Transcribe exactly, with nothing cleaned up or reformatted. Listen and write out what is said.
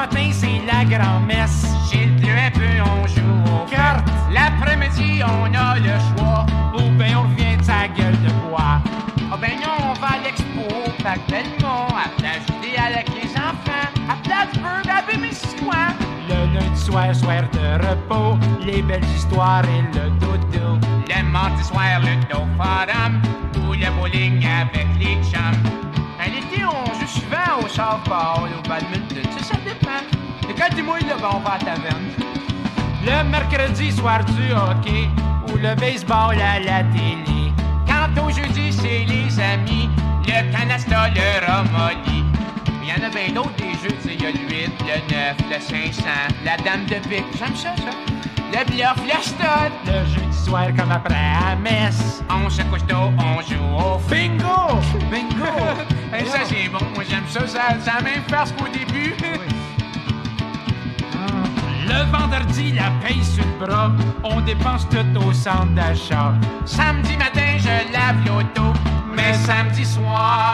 matin, c'est la grand-messe. Chez le un peu, on joue aux cartes. L'après-midi, on a le choix. Ou ben on revient de sa gueule de bois. Ah ben non, on va à l'expo, au parc Belmont, à Plage idéale avec les enfants, à Plattsburgh, à Bémiscoin. Le lundi soir, soir de repos, les belles histoires et le dodo. Le mardi soir, le dos forum, ou le bowling avec les chums. À l'été, on joue souvent au softball, au badminton, ça, ça dépend. Et quand tu mouilles, là, ben, on va à la taverne. Le mercredi soir du hockey, ou le baseball à la télé. Quant au jeudi, c'est les amis, le canasta, le romoli. Il y en a bien d'autres des jeux, tu sais, il y a le huit, le neuf, le cinq cents, la dame de pique, j'aime ça, ça. Le bluff, le stud. Le jeudi soir comme après à messe. On se couche tôt, on joue au bingo! Bingo! Hey, ça, c'est bon, moi j'aime ça, ça, ça a même farce qu'au début. Oui. Le vendredi, la paye sur le bras, on dépense tout au centre d'achat. Samedi matin, je lave l'auto, mais samedi soir,